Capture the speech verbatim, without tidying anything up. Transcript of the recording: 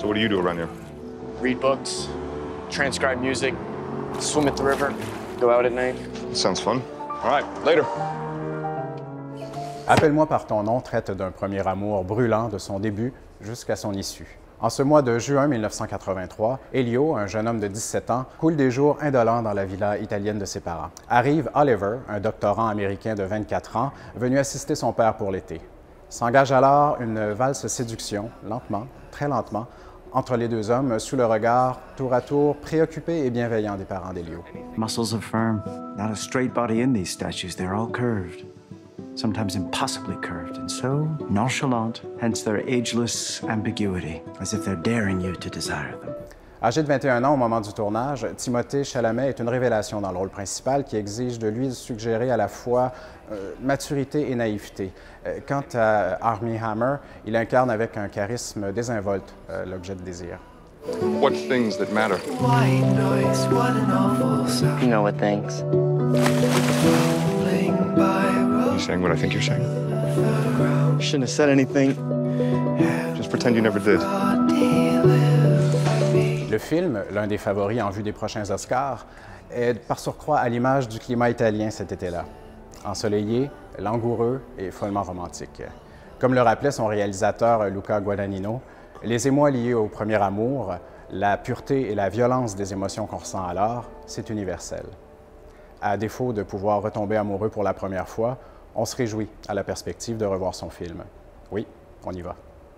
So what do you do around here? Read books, transcribe music, swim at the river, go out at night. Sounds fun. All right, later. Appelle-moi par ton nom traite d'un premier amour brûlant de son début jusqu'à son issue. En ce mois de juin mille neuf cent quatre-vingt-trois, Elio, un jeune homme de dix-sept ans, coule des jours indolents dans la villa italienne de ses parents. Arrive Oliver, un doctorant américain de vingt-quatre ans, venu assister son père pour l'été. S'engage alors une valse séduction, lentement, très lentement, entre les deux hommes, sous le regard tour à tour préoccupé et bienveillant des parents d'Elio. Muscles are firm. Not a straight body in these statues. They're all curved. Sometimes impossibly curved, and so nonchalant, hence their ageless ambiguity, as if they're daring you to desire them. Âgé de vingt et un ans au moment du tournage, Timothée Chalamet est une révélation dans le rôle principal qui exige de lui de suggérer à la fois euh, maturité et naïveté. Euh, quant à Armie Hammer, il incarne avec un charisme désinvolte euh, l'objet de désir. What things that matter? White noise, what an awful sound. You know what things? Rolling by You saying what I think you're saying? You shouldn't have said anything. Just pretend you never did. Le film, l'un des favoris en vue des prochains Oscars, est par surcroît à l'image du climat italien cet été-là. Ensoleillé, langoureux et follement romantique. Comme le rappelait son réalisateur Luca Guadagnino, les émois liés au premier amour, la pureté et la violence des émotions qu'on ressent alors, c'est universel. À défaut de pouvoir retomber amoureux pour la première fois, on se réjouit à la perspective de revoir son film. Oui, on y va.